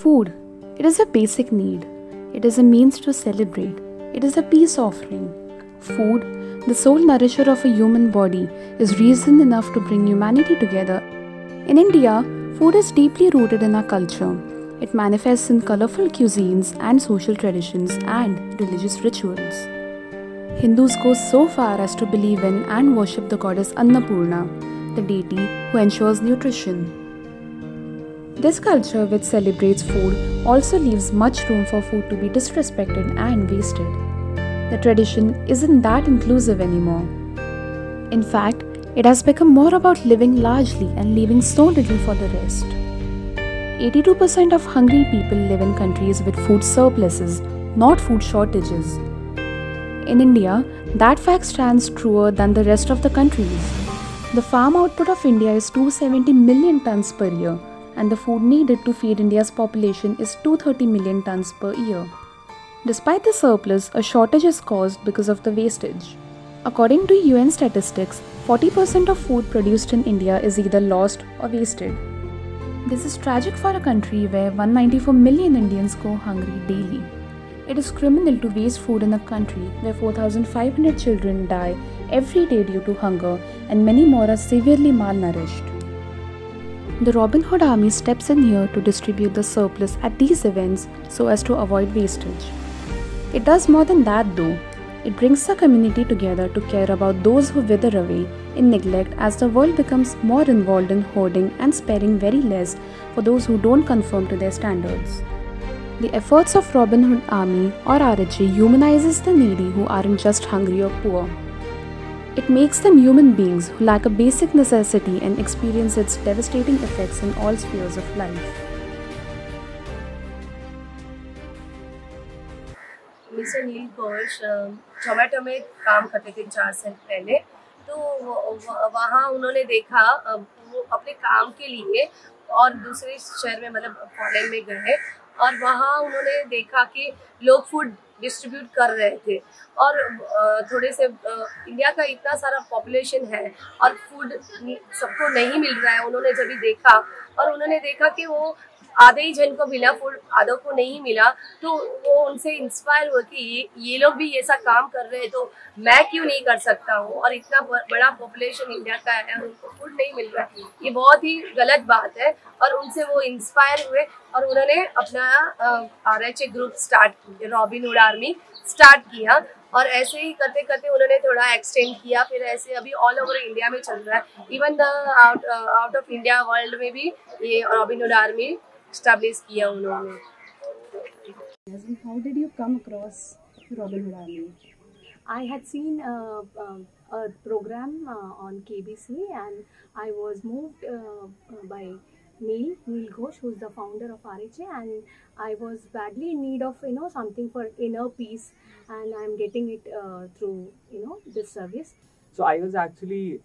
Food. It is a basic need. It is a means to celebrate. It is a peace offering. Food, the sole nourisher of a human body, is reason enough to bring humanity together. In India, food is deeply rooted in our culture. It manifests in colorful cuisines and social traditions and religious rituals. Hindus go so far as to believe in and worship the goddess Annapurna, the deity who ensures nutrition. This culture, which celebrates food, also leaves much room for food to be disrespected and wasted. The tradition isn't that inclusive anymore. In fact, it has become more about living largely and leaving so little for the rest. 82% of hungry people live in countries with food surpluses, not food shortages. In India, that fact stands truer than the rest of the countries. The farm output of India is 270 million tons per year, and the food needed to feed India's population is 230 million tons per year. Despite the surplus, a shortage is caused because of the wastage. According to UN statistics, 40% of food produced in India is either lost or wasted. This is tragic for a country where 194 million Indians go hungry daily. It is criminal to waste food in a country where 4,500 children die every day due to hunger and many more are severely malnourished. The Robin Hood Army steps in here to distribute the surplus at these events so as to avoid wastage. It does more than that though. It brings the community together to care about those who wither away in neglect as the world becomes more involved in hoarding and sparing very less for those who don't conform to their standards. The efforts of Robin Hood Army or RHA humanizes the needy who aren't just hungry or poor. It makes them human beings who lack a basic necessity and experience its devastating effects in all spheres of life. Mister Neel Ghosh Zomato में काम करते थे 4 साल पहले। तो वहाँ उन्होंने देखा वो अपने काम के लिए और दूसरे शहर में मतलब फॉरेन में गए और वहाँ उन्होंने देखा कि लोग फूड डिस्ट्रीब्यूट कर रहे थे और थोड़े से इंडिया का इतना सारा पॉपुलेशन है और फूड सबको नहीं मिल रहा है। उन्होंने जब भी देखा और उन्होंने देखा कि वो आधे ही जन को मिला फूड, आधों को नहीं मिला, तो वो उनसे इंस्पायर हुआ कि ये लोग भी ऐसा काम कर रहे हैं तो मैं क्यों नहीं कर सकता हूँ। और इतना बड़ा पॉपुलेशन इंडिया का है और उनको फूड नहीं मिल रहा है, ये बहुत ही गलत बात है। और उनसे वो इंस्पायर हुए और उन्होंने अपना RHA ग्रुप स्टार्ट किया, रॉबिन हुड आर्मी स्टार्ट किया और ऐसे ही करते करते उन्होंने थोड़ा एक्सटेंड किया। फिर ऐसे अभी ऑल ओवर इंडिया में चल रहा है, even the out of India world में भी ये रॉबिन हुड आर्मी established किया उन्होंने। How did you come across Robin Hood Army? I had seen a program on KBC and I was moved by Neil Ghosh, who is the founder of RHA, and I was badly in need of something for inner peace, and I am getting it through this service. So I was actually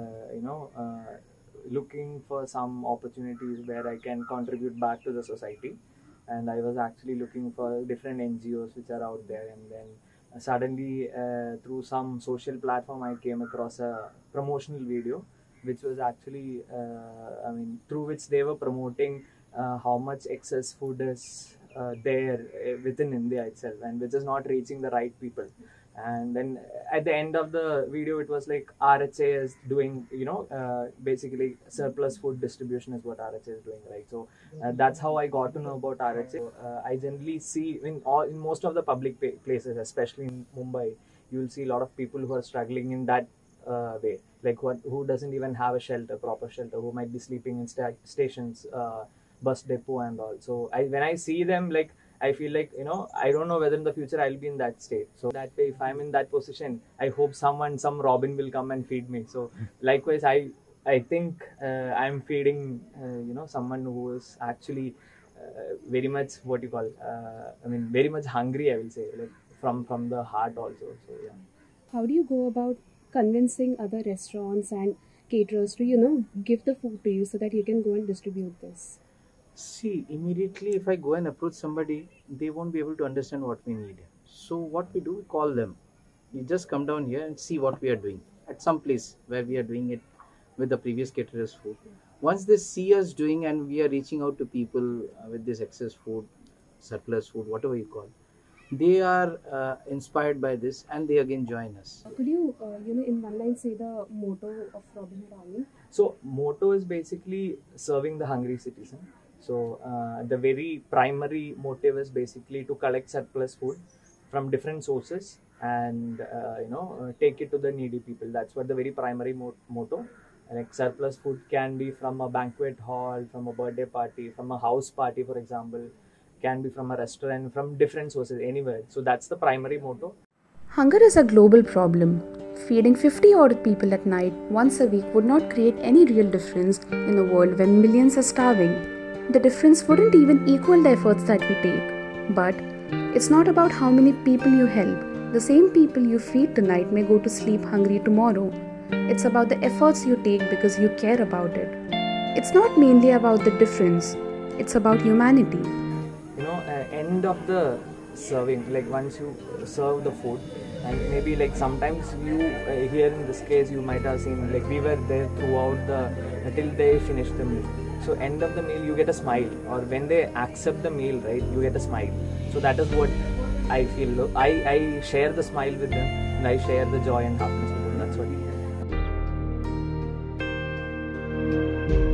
looking for some opportunities where I can contribute back to the society, and I was actually looking for different NGOs which are out there, and then suddenly through some social platform I came across a promotional video which was actually through which they were promoting how much excess food is there within India itself, and which is not reaching the right people. And then at the end of the video it was like RHA is doing basically surplus food distribution is what RHA is doing, right? So that's how I got to know about RHA. I generally see in most of the public places, especially in Mumbai, you will see a lot of people who are struggling in that way, like who doesn't even have a shelter, proper shelter, who might be sleeping in stations, bus depot and all. So when I see them, like I feel like, I don't know whether in the future I'll be in that state. So that way, if I'm in that position, I hope some Robin will come and feed me. So likewise, I think I'm feeding, someone who is actually very much very much hungry, I will say, like from the heart also. So yeah. How do you go about convincing other restaurants and caterers to, give the food to you so that you can go and distribute this? See, immediately if I go and approach somebody, they won't be able to understand what we need. So what we do, we call them. You just come down here and see what we are doing at some place where we are doing it with the previous caterer's food. once they see us doing, and we are reaching out to people with this excess food, surplus food, whatever you call, they are inspired by this, and they again join us. Could you, in one line say the motto of Robin Hood Army? So motto is basically serving the hungry citizen. So the very primary motive is basically to collect surplus food from different sources and take it to the needy people. That's what the very primary motto. Like surplus food can be from a banquet hall, from a birthday party, from a house party, for example, can be from a restaurant, from different sources, anywhere. So that's the primary motto. Hunger is a global problem. Feeding 50 odd people at night once a week would not create any real difference in a world when millions are starving. The difference wouldn't even equal the efforts that we take. But it's not about how many people you help. The same people you feed tonight may go to sleep hungry tomorrow. It's about the efforts you take because you care about it. It's not mainly about the difference. It's about humanity. End of the serving, like once you serve the food, and maybe like sometimes you here in this case you might have seen, like we were there throughout till they finished the meal. So end of the meal you get a smile, or when they accept the meal, right, you get a smile. So that is what I feel. I share the smile with them, and I share the joy and happiness with them. That's what